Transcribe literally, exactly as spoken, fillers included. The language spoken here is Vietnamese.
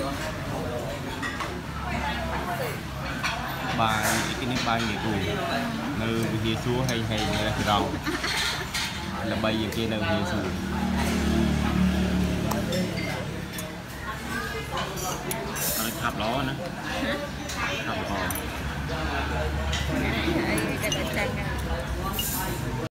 bài cái những bài nghề cụ nơi về xua hay hay như là rau là bây giờ kia nơi về xua nó khắp đó nữa